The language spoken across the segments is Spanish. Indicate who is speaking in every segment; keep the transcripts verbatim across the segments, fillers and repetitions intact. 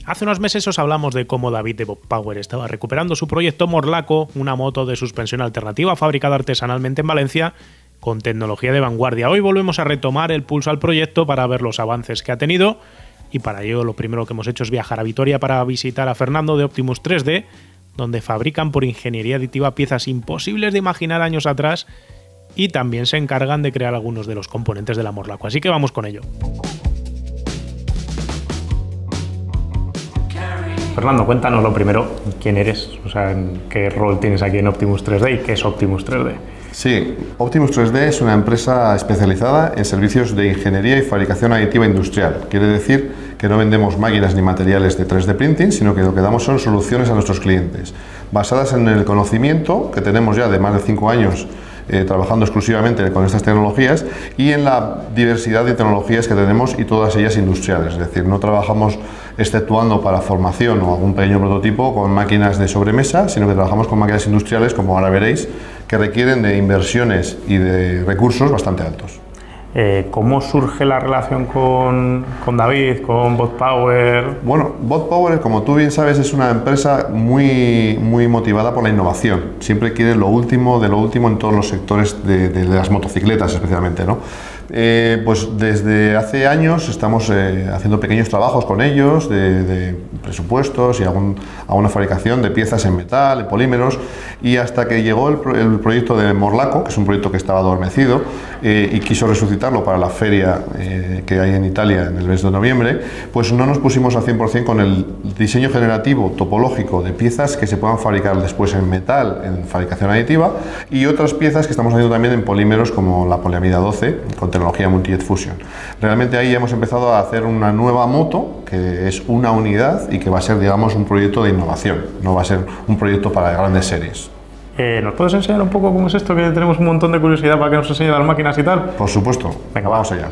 Speaker 1: Hace unos meses os hablamos de cómo David de Bob Power estaba recuperando su proyecto Morlaco, una moto de suspensión alternativa fabricada artesanalmente en Valencia con tecnología de vanguardia. Hoy volvemos a retomar el pulso al proyecto para ver los avances que ha tenido y para ello lo primero que hemos hecho es viajar a Vitoria para visitar a Fernando de Optimus tres D, donde fabrican por ingeniería aditiva piezas imposibles de imaginar años atrás y también se encargan de crear algunos de los componentes de la Morlaco. Así que vamos con ello. Fernando, cuéntanos lo primero, ¿quién eres? O sea, ¿qué rol tienes aquí en Optimus tres D y qué es Optimus tres D?
Speaker 2: Sí, Optimus tres D es una empresa especializada en servicios de ingeniería y fabricación aditiva industrial. Quiere decir que no vendemos máquinas ni materiales de tres D printing, sino que lo que damos son soluciones a nuestros clientes, basadas en el conocimiento que tenemos ya de más de cinco años Eh, trabajando exclusivamente con estas tecnologías y en la diversidad de tecnologías que tenemos y todas ellas industriales. Es decir, no trabajamos exceptuando para formación o algún pequeño prototipo con máquinas de sobremesa, sino que trabajamos con máquinas industriales, como ahora veréis, que requieren de inversiones y de recursos bastante altos.
Speaker 1: Eh, ¿Cómo surge la relación con, con David, con Bob Power?
Speaker 2: Bueno, Bob Power, como tú bien sabes, es una empresa muy, muy motivada por la innovación. Siempre quiere lo último de lo último en todos los sectores de, de, de las motocicletas especialmente, ¿no? Eh, pues desde hace años estamos eh, haciendo pequeños trabajos con ellos de, de presupuestos y algún, alguna fabricación de piezas en metal, en polímeros, y hasta que llegó el, el proyecto de Morlaco, que es un proyecto que estaba adormecido, eh, y quiso resucitarlo para la feria eh, que hay en Italia en el mes de noviembre, pues no nos pusimos al cien por cien con el diseño generativo topológico de piezas que se puedan fabricar después en metal, en fabricación aditiva, y otras piezas que estamos haciendo también en polímeros como la poliamida doce, con tecnología Multi-Jet Fusion. Realmente ahí hemos empezado a hacer una nueva moto que es una unidad y que va a ser, digamos, un proyecto de innovación, no va a ser un proyecto para grandes series.
Speaker 1: Eh, ¿Nos puedes enseñar un poco cómo es esto? Que tenemos un montón de curiosidad para que nos enseñe las máquinas y tal.
Speaker 2: Por supuesto. Venga, vamos allá.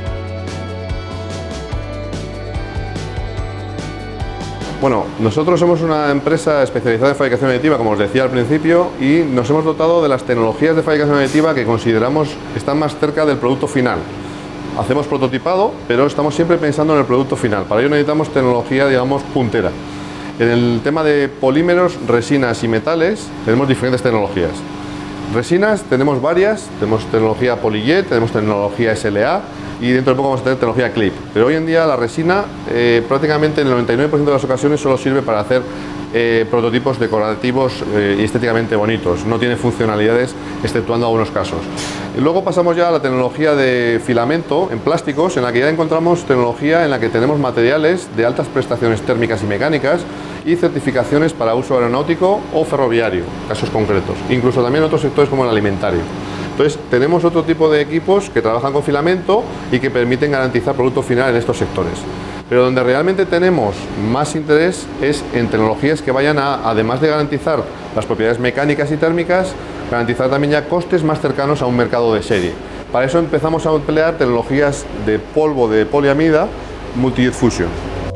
Speaker 2: Bueno, nosotros somos una empresa especializada en fabricación aditiva, como os decía al principio, y nos hemos dotado de las tecnologías de fabricación aditiva que consideramos que están más cerca del producto final. Hacemos prototipado, pero estamos siempre pensando en el producto final. Para ello necesitamos tecnología, digamos, puntera. En el tema de polímeros, resinas y metales, tenemos diferentes tecnologías. Resinas tenemos varias, tenemos tecnología PolyJet, tenemos tecnología S L A, y dentro de poco vamos a tener tecnología clip. Pero hoy en día la resina eh, prácticamente en el noventa y nueve por ciento de las ocasiones solo sirve para hacer eh, prototipos decorativos eh, y estéticamente bonitos. No tiene funcionalidades exceptuando algunos casos. Y luego pasamos ya a la tecnología de filamento en plásticos, en la que ya encontramos tecnología en la que tenemos materiales de altas prestaciones térmicas y mecánicas y certificaciones para uso aeronáutico o ferroviario, casos concretos. Incluso también en otros sectores como el alimentario. Entonces, tenemos otro tipo de equipos que trabajan con filamento y que permiten garantizar producto final en estos sectores. Pero donde realmente tenemos más interés es en tecnologías que vayan a, además de garantizar las propiedades mecánicas y térmicas, garantizar también ya costes más cercanos a un mercado de serie. Para eso empezamos a emplear tecnologías de polvo de poliamida Multi-Jet Fusion.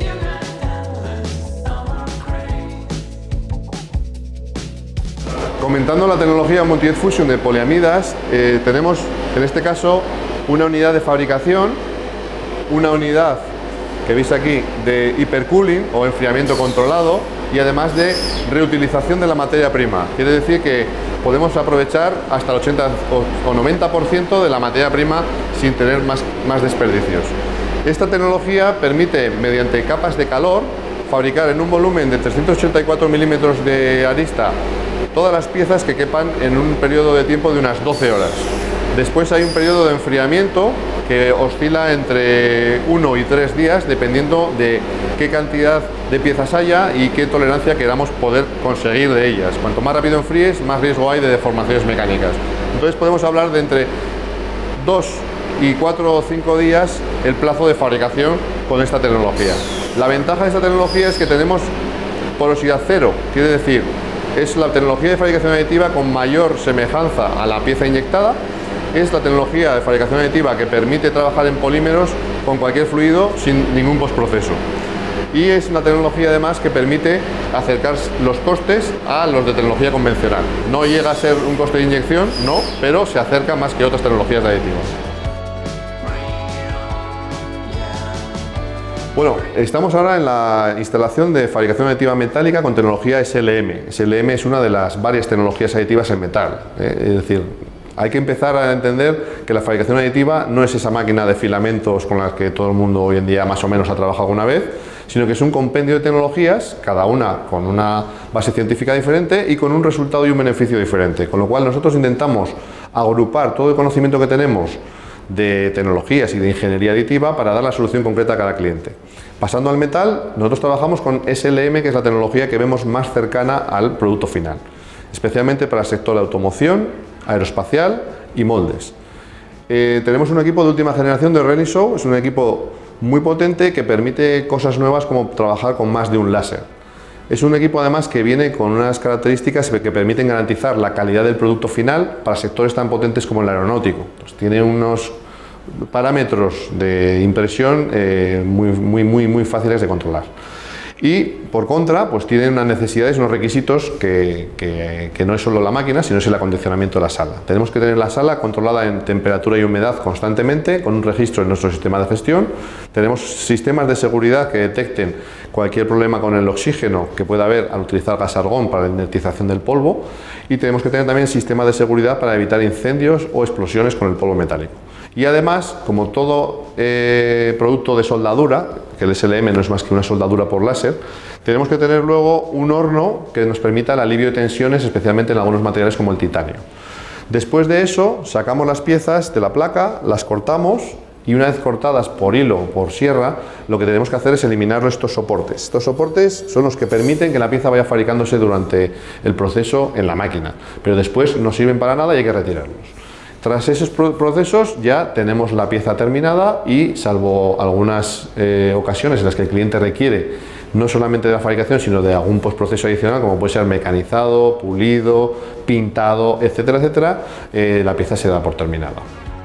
Speaker 2: Comentando la tecnología Multi-Jet Fusion de poliamidas, eh, tenemos en este caso una unidad de fabricación, una unidad que veis aquí de hipercooling o enfriamiento controlado y además de reutilización de la materia prima. Quiere decir que podemos aprovechar hasta el ochenta o noventa por ciento de la materia prima sin tener más, más desperdicios. Esta tecnología permite, mediante capas de calor, fabricar en un volumen de trescientos ochenta y cuatro milímetros de arista todas las piezas que quepan en un periodo de tiempo de unas doce horas. Después hay un periodo de enfriamiento que oscila entre uno y tres días dependiendo de qué cantidad de piezas haya y qué tolerancia queramos poder conseguir de ellas. Cuanto más rápido enfríes, más riesgo hay de deformaciones mecánicas. Entonces podemos hablar de entre dos y cuatro o cinco días el plazo de fabricación con esta tecnología. La ventaja de esta tecnología es que tenemos porosidad cero, quiere decir, es la tecnología de fabricación aditiva con mayor semejanza a la pieza inyectada. Es la tecnología de fabricación aditiva que permite trabajar en polímeros con cualquier fluido sin ningún postproceso. Y es una tecnología además que permite acercar los costes a los de tecnología convencional. No llega a ser un coste de inyección, no, pero se acerca más que otras tecnologías de aditivos. Bueno, estamos ahora en la instalación de fabricación aditiva metálica con tecnología S L M. S L M es una de las varias tecnologías aditivas en metal. ¿eh? Es decir, hay que empezar a entender que la fabricación aditiva no es esa máquina de filamentos con la que todo el mundo hoy en día más o menos ha trabajado alguna vez, sino que es un compendio de tecnologías, cada una con una base científica diferente y con un resultado y un beneficio diferente. Con lo cual nosotros intentamos agrupar todo el conocimiento que tenemos de tecnologías y de ingeniería aditiva para dar la solución concreta a cada cliente. Pasando al metal, nosotros trabajamos con S L M, que es la tecnología que vemos más cercana al producto final, especialmente para el sector de automoción, aeroespacial y moldes. Eh, tenemos un equipo de última generación de Renishaw, es un equipo muy potente que permite cosas nuevas como trabajar con más de un láser. Es un equipo además que viene con unas características que permiten garantizar la calidad del producto final para sectores tan potentes como el aeronáutico. Pues tiene unos parámetros de impresión eh, muy, muy, muy, muy fáciles de controlar. Y por contra, pues tienen unas necesidades, unos requisitos que, que, que no es solo la máquina, sino es el acondicionamiento de la sala. Tenemos que tener la sala controlada en temperatura y humedad constantemente, con un registro en nuestro sistema de gestión. Tenemos sistemas de seguridad que detecten cualquier problema con el oxígeno que pueda haber al utilizar gas argón para la inertización del polvo. Y tenemos que tener también sistemas de seguridad para evitar incendios o explosiones con el polvo metálico. Y además, como todo eh, producto de soldadura, que el S L M no es más que una soldadura por láser, tenemos que tener luego un horno que nos permita el alivio de tensiones, especialmente en algunos materiales como el titanio. Después de eso, sacamos las piezas de la placa, las cortamos y una vez cortadas por hilo o por sierra, lo que tenemos que hacer es eliminar estos soportes. Estos soportes son los que permiten que la pieza vaya fabricándose durante el proceso en la máquina, pero después no sirven para nada y hay que retirarlos. Tras esos procesos ya tenemos la pieza terminada y, salvo algunas eh, ocasiones en las que el cliente requiere no solamente de la fabricación, sino de algún postproceso adicional, como puede ser mecanizado, pulido, pintado, etcétera, etcétera, eh, la pieza se da por terminada.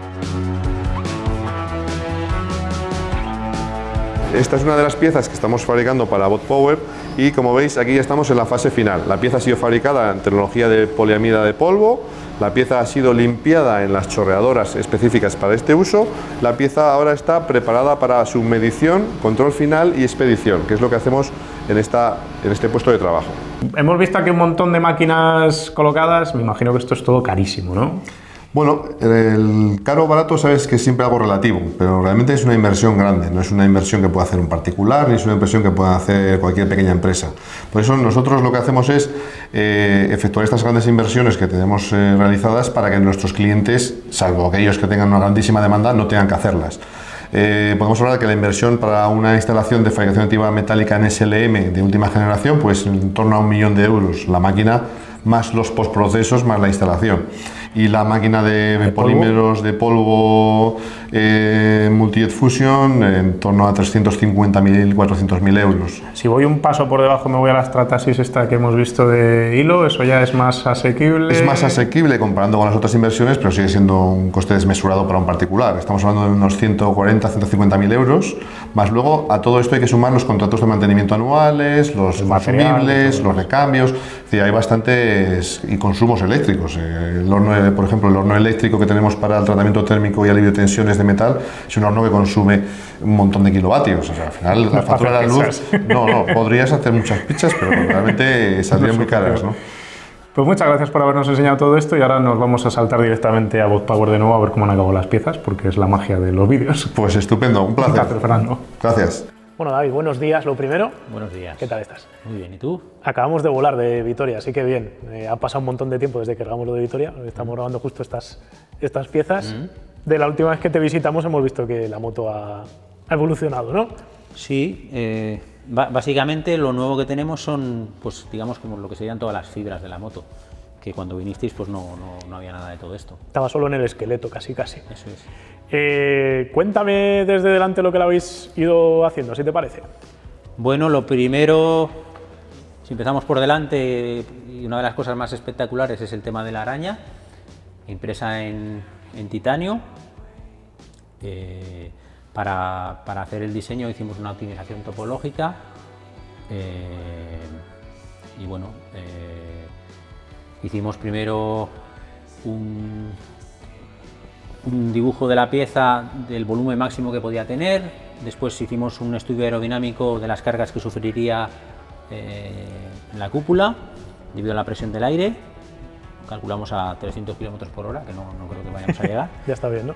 Speaker 2: Esta es una de las piezas que estamos fabricando para Bot Power y, como veis, aquí ya estamos en la fase final. La pieza ha sido fabricada en tecnología de poliamida de polvo, la pieza ha sido limpiada en las chorreadoras específicas para este uso, la pieza ahora está preparada para su medición, control final y expedición, que es lo que hacemos en, esta, en este puesto de trabajo.
Speaker 1: Hemos visto aquí un montón de máquinas colocadas, me imagino que esto es todo carísimo, ¿no?
Speaker 2: Bueno, el caro o barato sabes que es siempre algo relativo, pero realmente es una inversión grande, no es una inversión que pueda hacer un particular, ni es una inversión que pueda hacer cualquier pequeña empresa. Por eso nosotros lo que hacemos es eh, efectuar estas grandes inversiones que tenemos eh, realizadas para que nuestros clientes, salvo aquellos que tengan una grandísima demanda, no tengan que hacerlas. Eh, podemos hablar de que la inversión para una instalación de fabricación aditiva metálica en S L M de última generación, pues en torno a un millón de euros la máquina, más los postprocesos, más la instalación. Y la máquina de, ¿De polímeros polvo? de polvo eh, Multi-Jet Fusion en torno a trescientos cincuenta mil, cuatrocientos mil euros.
Speaker 1: Si voy un paso por debajo, me voy a la Stratasys esta que hemos visto de hilo, ¿eso ya es más asequible?
Speaker 2: Es más asequible comparando con las otras inversiones, pero sigue siendo un coste desmesurado para un particular. Estamos hablando de unos ciento cuarenta, ciento cincuenta mil euros, más luego a todo esto hay que sumar los contratos de mantenimiento anuales, los consumibles, los recambios, es decir, hay bastantes y consumos eléctricos. El horno, por ejemplo, el horno eléctrico que tenemos para el tratamiento térmico y alivio de tensiones de metal es un horno que consume un montón de kilovatios. O sea, al final la factura de la luz, no, no, podrías hacer muchas pizzas, pero realmente saldrían muy caras, ¿no?
Speaker 1: Pues muchas gracias por habernos enseñado todo esto y ahora nos vamos a saltar directamente a Bot Power de nuevo a ver cómo han acabado las piezas, porque es la magia de los vídeos.
Speaker 2: Pues estupendo, un placer.
Speaker 1: Un placer, Fernando.
Speaker 2: Gracias.
Speaker 1: Bueno, David, buenos días, lo primero.
Speaker 3: Buenos días.
Speaker 1: ¿Qué tal estás?
Speaker 3: Muy bien, ¿y tú?
Speaker 1: Acabamos de volar de Vitoria, así que bien. Eh, ha pasado un montón de tiempo desde que grabamos lo de Vitoria, estamos mm. grabando justo estas, estas piezas. Mm. De la última vez que te visitamos hemos visto que la moto ha, ha evolucionado, ¿no?
Speaker 3: Sí, eh, básicamente lo nuevo que tenemos son, pues digamos, como lo que serían todas las fibras de la moto, que cuando vinisteis pues no, no, no había nada de todo esto.
Speaker 1: Estaba solo en el esqueleto, casi casi.
Speaker 3: Eso es.
Speaker 1: Eh, cuéntame desde delante lo que lo habéis ido haciendo, si te parece.
Speaker 3: Bueno, lo primero, si empezamos por delante, y una de las cosas más espectaculares es el tema de la araña, impresa en, en titanio. Eh, para, para hacer el diseño hicimos una optimización topológica eh, y bueno, eh, hicimos primero un, un dibujo de la pieza del volumen máximo que podía tener, después hicimos un estudio aerodinámico de las cargas que sufriría eh, en la cúpula debido a la presión del aire. Calculamos a trescientos kilómetros por hora, que no, no creo que vayamos a llegar.
Speaker 1: Ya está bien, ¿no?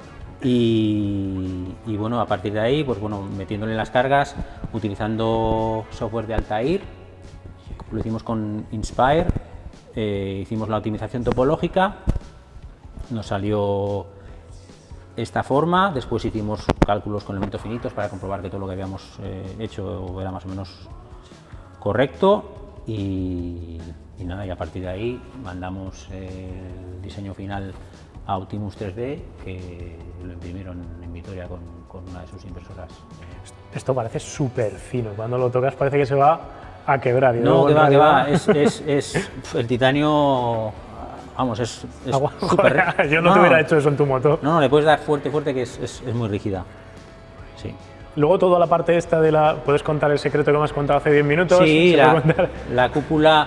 Speaker 3: Y, y bueno, a partir de ahí, pues bueno, metiéndole las cargas, utilizando software de Altair, lo hicimos con Inspire, eh, hicimos la optimización topológica, nos salió esta forma, después hicimos cálculos con elementos finitos para comprobar que todo lo que habíamos eh, hecho era más o menos correcto. Y, y nada, y a partir de ahí mandamos el diseño final a Optimus tres D, que lo imprimieron en Vitoria con, con una de sus impresoras.
Speaker 1: Esto parece súper fino, cuando lo tocas parece que se va a quebrar. Y
Speaker 3: no, que va, que va, es, es, es el titanio, vamos, es, es súper...
Speaker 1: Yo no, no te hubiera hecho eso en tu moto.
Speaker 3: No, no, le puedes dar fuerte, fuerte, que es, es, es muy rígida, sí.
Speaker 1: Luego toda la parte esta de la... ¿Puedes contar el secreto que me has contado hace diez minutos?
Speaker 3: Sí, la, la cúpula,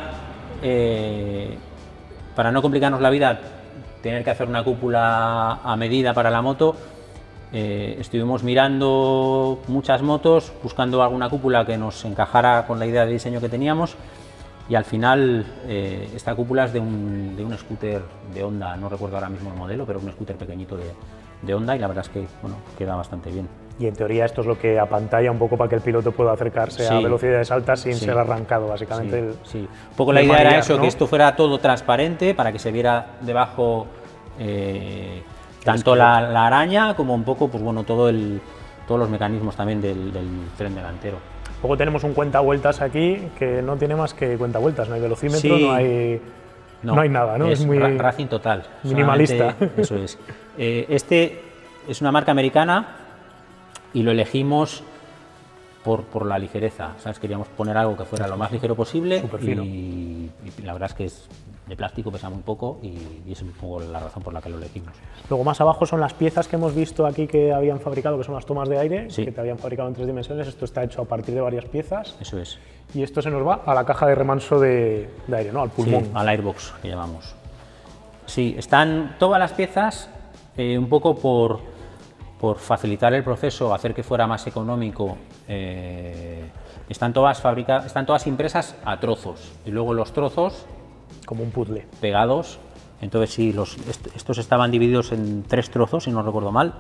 Speaker 3: eh, para no complicarnos la vida, tener que hacer una cúpula a medida para la moto, eh, estuvimos mirando muchas motos, buscando alguna cúpula que nos encajara con la idea de diseño que teníamos, y al final eh, esta cúpula es de un, de un scooter de Honda, no recuerdo ahora mismo el modelo, pero un scooter pequeñito de, de Honda, y la verdad es que bueno, queda bastante bien.
Speaker 1: Y en teoría esto es lo que apantalla un poco para que el piloto pueda acercarse sí, a velocidades altas sin sí, ser arrancado, básicamente.
Speaker 3: Sí,
Speaker 1: el,
Speaker 3: sí. Un poco la idea
Speaker 1: manejar,
Speaker 3: era eso, ¿no? Que esto fuera todo transparente para que se viera debajo eh, tanto la, la araña como un poco, pues bueno, todo el, todos los mecanismos también del, del tren delantero.
Speaker 1: Luego tenemos un cuentavueltas aquí que no tiene más que cuentavueltas, no hay velocímetro,
Speaker 3: sí,
Speaker 1: no hay... No, no hay nada, ¿no?
Speaker 3: Es,
Speaker 1: es muy
Speaker 3: Racing total.
Speaker 1: Minimalista.
Speaker 3: Eso es. Eh, este es una marca americana y lo elegimos por, por la ligereza, ¿sabes? Queríamos poner algo que fuera lo más ligero posible y, y la verdad es que es de plástico, pesa muy poco y, y es un poco la razón por la que lo elegimos.
Speaker 1: Luego más abajo son las piezas que hemos visto aquí que habían fabricado, que son las tomas de aire,
Speaker 3: sí,
Speaker 1: que te habían fabricado en tres dimensiones. Esto está hecho a partir de varias piezas.
Speaker 3: Eso es.
Speaker 1: Y esto se nos va a la caja de remanso de, de aire, ¿no? Al pulmón.
Speaker 3: Sí, al airbox, que llamamos. Sí, están todas las piezas eh, un poco por, por facilitar el proceso, hacer que fuera más económico. Eh, están, todas fabricadas, están todas impresas a trozos y luego los trozos...
Speaker 1: Como un puzzle.
Speaker 3: Pegados. Entonces sí, los, est estos estaban divididos en tres trozos, si no recuerdo mal.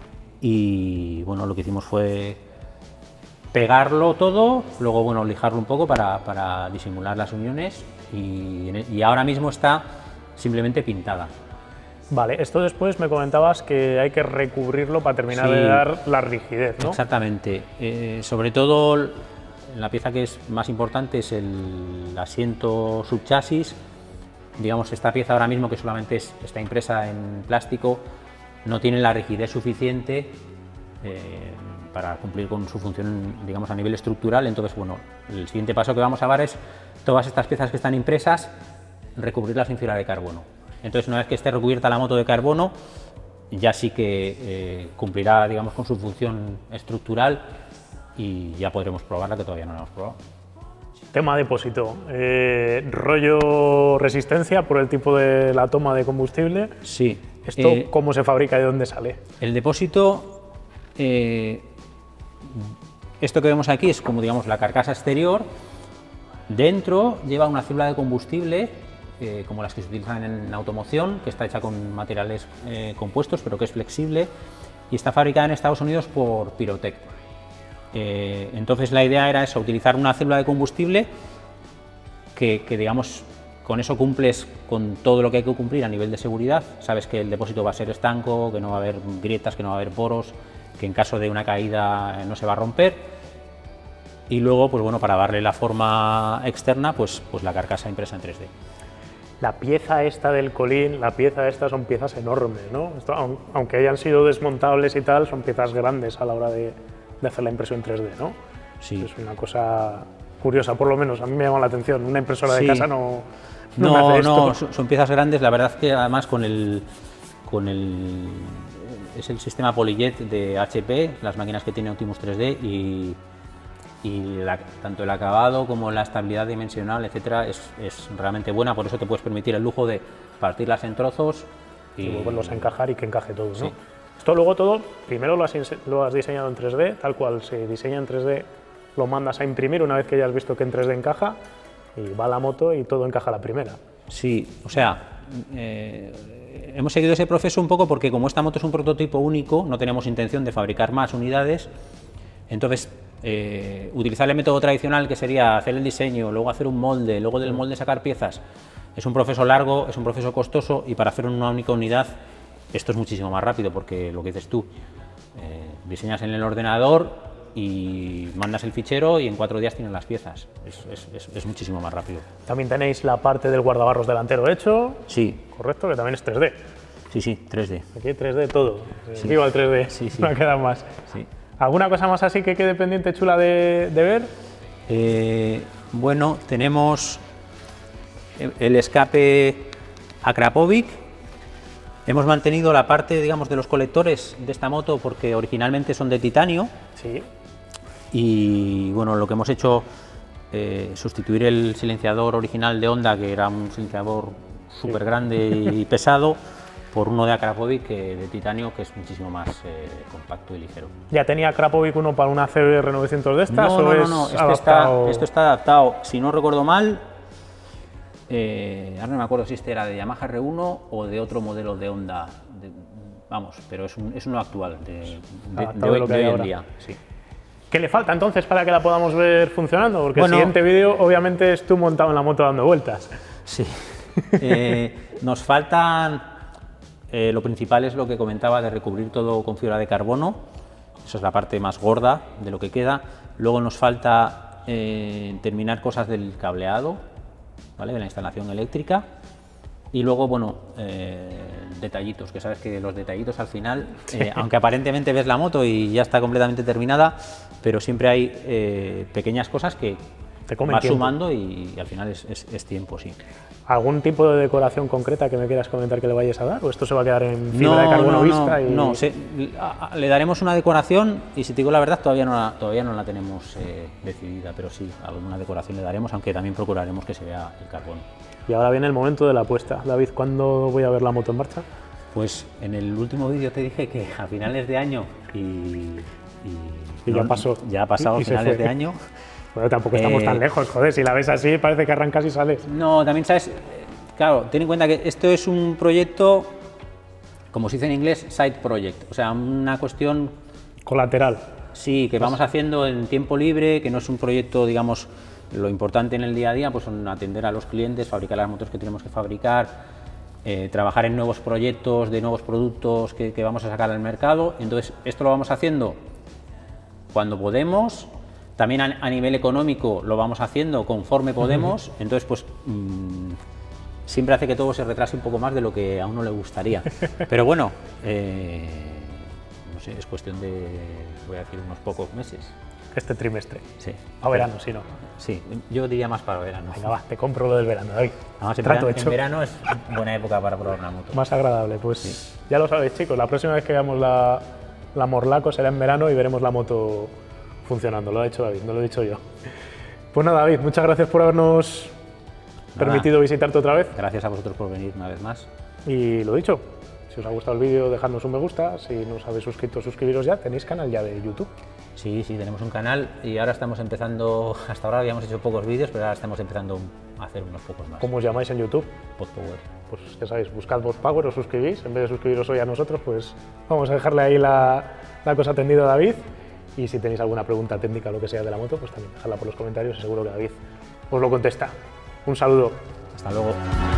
Speaker 3: Y bueno, lo que hicimos fue pegarlo todo, luego bueno, lijarlo un poco para, para disimular las uniones y, y ahora mismo está simplemente pintada.
Speaker 1: Vale, esto después me comentabas que hay que recubrirlo para terminar
Speaker 3: sí,
Speaker 1: de dar la rigidez, ¿no?
Speaker 3: Exactamente. Eh, sobre todo la pieza que es más importante es el asiento subchasis. Digamos, esta pieza ahora mismo, que solamente es, está impresa en plástico, no tiene la rigidez suficiente eh, para cumplir con su función, digamos, a nivel estructural. Entonces, bueno, el siguiente paso que vamos a dar es todas estas piezas que están impresas, recubrirlas en fibra de carbono. Entonces, una vez que esté recubierta la moto de carbono, ya sí que eh, cumplirá, digamos, con su función estructural y ya podremos probarla, que todavía no la hemos probado.
Speaker 1: Tema depósito, eh, rollo resistencia por el tipo de la toma de combustible.
Speaker 3: Sí.
Speaker 1: ¿Esto
Speaker 3: eh,
Speaker 1: cómo se fabrica y de dónde sale?
Speaker 3: El depósito, eh, esto que vemos aquí es como, digamos, la carcasa exterior. Dentro lleva una célula de combustible, eh, como las que se utilizan en automoción, que está hecha con materiales eh, compuestos, pero que es flexible, y está fabricada en Estados Unidos por Pyrotech. Eh, entonces la idea era eso, utilizar una célula de combustible que, que, digamos, con eso cumples con todo lo que hay que cumplir a nivel de seguridad. Sabes que el depósito va a ser estanco, que no va a haber grietas, que no va a haber poros, que en caso de una caída no se va a romper. Y luego, pues bueno, para darle la forma externa, pues, pues la carcasa impresa en tres D.
Speaker 1: La pieza esta del colín, la pieza esta son piezas enormes, ¿no? Esto, aunque hayan sido desmontables y tal, son piezas grandes a la hora de, de hacer la impresión tres D, ¿no?
Speaker 3: Sí.
Speaker 1: Es una cosa curiosa, por lo menos a mí me llama la atención. Una impresora de
Speaker 3: sí.
Speaker 1: casa no, no,
Speaker 3: no,
Speaker 1: me hace
Speaker 3: no
Speaker 1: esto.
Speaker 3: son, son piezas grandes. La verdad es que además con el, con el es el sistema PolyJet de H P, las máquinas que tiene Optimus tres D, y, y la, tanto el acabado como la estabilidad dimensional, etcétera, es, es realmente buena. Por eso te puedes permitir el lujo de partirlas en trozos
Speaker 1: y, y volverlos a encajar y que encaje todo, ¿no?
Speaker 3: Sí.
Speaker 1: Esto luego todo, primero lo has, lo has diseñado en tres D, tal cual se diseña en tres D, lo mandas a imprimir una vez que ya has visto que en tres D encaja, y va la moto y todo encaja a la primera.
Speaker 3: Sí, o sea, eh, hemos seguido ese proceso un poco porque como esta moto es un prototipo único, no tenemos intención de fabricar más unidades, entonces eh, utilizar el método tradicional, que sería hacer el diseño, luego hacer un molde, luego del molde sacar piezas, es un proceso largo, es un proceso costoso, y para hacer una única unidad esto es muchísimo más rápido, porque lo que dices tú, eh, diseñas en el ordenador y mandas el fichero y en cuatro días tienes las piezas. Es, es, es, es muchísimo más rápido.
Speaker 1: También tenéis la parte del guardabarros delantero hecho.
Speaker 3: Sí.
Speaker 1: Correcto, que también es tres D.
Speaker 3: Sí, sí, tres D.
Speaker 1: Aquí tres D todo.
Speaker 3: Sí.
Speaker 1: Digo al tres D,
Speaker 3: sí, sí.
Speaker 1: No queda más.
Speaker 3: Sí.
Speaker 1: ¿Alguna cosa más así que quede pendiente chula de, de ver?
Speaker 3: Eh, bueno, tenemos el escape Akrapovic. Hemos mantenido la parte, digamos, de los colectores de esta moto porque originalmente son de titanio.
Speaker 1: Sí.
Speaker 3: Y bueno, lo que hemos hecho, eh, sustituir el silenciador original de Honda, que era un silenciador súper grande y pesado, por uno de Akrapovic que de titanio, que es muchísimo más eh, compacto y ligero.
Speaker 1: ¿Ya tenía Akrapovic uno para una C B R novecientos de estas?
Speaker 3: No,
Speaker 1: o
Speaker 3: no,
Speaker 1: es
Speaker 3: no, no. Este
Speaker 1: adaptado...
Speaker 3: está, esto está adaptado, si no recuerdo mal, eh, ahora no me acuerdo si este era de Yamaha R uno o de otro modelo de Honda, de, vamos, pero es, un, es uno actual, de, de, de hoy,
Speaker 1: lo que
Speaker 3: de
Speaker 1: hay
Speaker 3: hoy
Speaker 1: ahora.
Speaker 3: en día. Sí.
Speaker 1: ¿Qué le falta entonces para que la podamos ver funcionando? Porque
Speaker 3: Bueno,
Speaker 1: el siguiente vídeo obviamente es tú montado en la moto dando vueltas.
Speaker 3: Sí. eh, nos faltan, eh, lo principal es lo que comentaba de recubrir todo con fibra de carbono, eso es la parte más gorda de lo que queda. Luego nos falta eh, terminar cosas del cableado, ¿vale? De la instalación eléctrica. Y luego, bueno, eh, detallitos, que sabes que los detallitos al final, eh, aunque aparentemente ves la moto y ya está completamente terminada, pero siempre hay eh, pequeñas cosas que
Speaker 1: Te comen
Speaker 3: vas
Speaker 1: tiempo.
Speaker 3: sumando y, y al final es, es, es tiempo, sí.
Speaker 1: ¿Algún tipo de decoración concreta que me quieras comentar que le vayas a dar? ¿O esto se va a quedar en fibra de carbono
Speaker 3: no,
Speaker 1: vista?
Speaker 3: No,
Speaker 1: y...
Speaker 3: no se, a, a, le daremos una decoración y si te digo la verdad todavía no la, todavía no la tenemos eh, decidida, pero sí, alguna decoración le daremos, aunque también procuraremos que se vea el carbono.
Speaker 1: Y ahora viene el momento de la apuesta. David, ¿cuándo voy a ver la moto en marcha?
Speaker 3: Pues en el último vídeo te dije que a finales de año y... Y,
Speaker 1: y
Speaker 3: no,
Speaker 1: ya pasó.
Speaker 3: Ya ha pasado
Speaker 1: y,
Speaker 3: a
Speaker 1: y
Speaker 3: finales de año.
Speaker 1: Bueno, tampoco estamos
Speaker 3: Eh,
Speaker 1: tan lejos, joder, si la ves así parece que arrancas y sales.
Speaker 3: No, también sabes, claro, ten en cuenta que esto es un proyecto, como se dice en inglés, side project, o sea, una cuestión,
Speaker 1: Colateral.
Speaker 3: sí, que vamos haciendo en tiempo libre, que no es un proyecto, digamos, lo importante en el día a día, pues son atender a los clientes, fabricar las motos que tenemos que fabricar, eh, trabajar en nuevos proyectos, de nuevos productos que, que vamos a sacar al mercado. Entonces, esto lo vamos haciendo cuando podemos. También a, a nivel económico lo vamos haciendo conforme podemos, entonces pues mmm, siempre hace que todo se retrase un poco más de lo que a uno le gustaría. Pero bueno, eh, no sé, es cuestión de, voy a decir, unos pocos meses.
Speaker 1: Este trimestre.
Speaker 3: Sí.
Speaker 1: A verano, si no.
Speaker 3: Sí, yo diría más para verano.
Speaker 1: Venga, va, te compro lo del verano, David.
Speaker 3: Además, en,
Speaker 1: Trato
Speaker 3: verano,
Speaker 1: hecho.
Speaker 3: en verano es buena época para probar una moto.
Speaker 1: Más agradable, pues
Speaker 3: Sí.
Speaker 1: ya lo sabéis, chicos, la próxima vez que veamos la, la Morlaco será en verano y veremos la moto funcionando. Lo ha dicho David, no lo he dicho yo. Pues nada, David, muchas gracias por habernos
Speaker 3: Nada.
Speaker 1: permitido visitarte otra vez.
Speaker 3: Gracias a vosotros por venir una vez más.
Speaker 1: Y lo dicho, si os ha gustado el vídeo, dejadnos un me gusta. Si no os habéis suscrito, suscribiros ya. Tenéis canal ya de YouTube.
Speaker 3: Sí, sí, tenemos un canal y ahora estamos empezando, hasta ahora habíamos hecho pocos vídeos, pero ahora estamos empezando a hacer unos pocos más.
Speaker 1: ¿Cómo os llamáis en YouTube?
Speaker 3: Podpower.
Speaker 1: Pues ya sabéis, buscad Podpower, os suscribís. En vez de suscribiros hoy a nosotros, pues vamos a dejarle ahí la, la cosa tendida a David. Y si tenéis alguna pregunta técnica o lo que sea de la moto, pues también dejadla por los comentarios y seguro que David os lo contesta. Un saludo.
Speaker 3: Hasta luego.